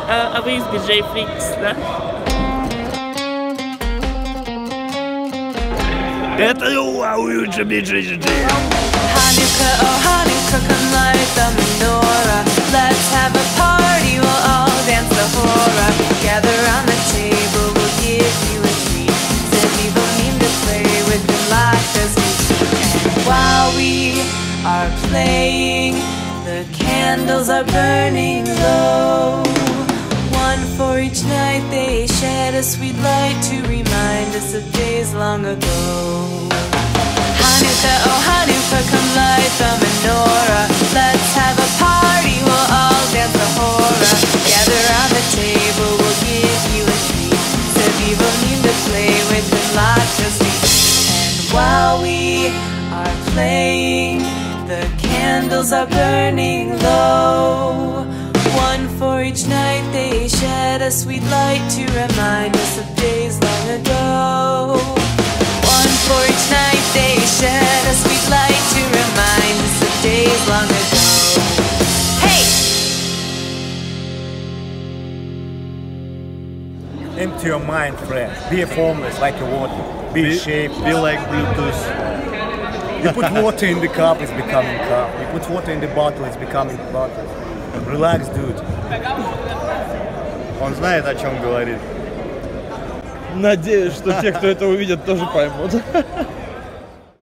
А вы из BJ Freaks, да? Это лучше BJ. Hanukkah, oh Hanukkah, come light the menorah. Let's have a party, we'll all dance the hora. Gather round the table, we'll give you a treat. Said people need to play with the light as we speak. And while we are playing, the candles are burning low. One for each night, they shed a sweet light to remind us of days long ago. Hanukkah, oh Hanukkah, come light the menorah. Let's have a party, we'll all dance the hora. Gather round the table, we'll give you a treat. So people need to play with the light just we. And while we are playing, the candles are burning low. One for each night, they shed a sweet light to remind us of days long ago. One for each night, they shed a sweet light to remind us of days long ago. Hey! Empty your mind, friend. Be formless like a water. Be shaped. Be like Bluetooth. You put water in the cup, it's becoming cup. You put water in the bottle, it's becoming bottle. Relax, dude. Он знает, о чем говорит. Надеюсь, что те, кто это увидит, тоже поймут.